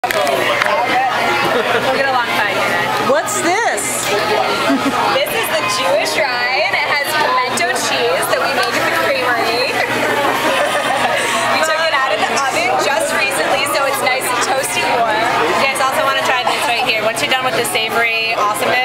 We'll get a long time here. What's this? This is the Jewish rye, and it has pimento cheese that we made at the creamery. We took it out of the oven just recently, so it's nice and toasty warm. You guys also want to try this right here. Once you're done with the savory awesomeness,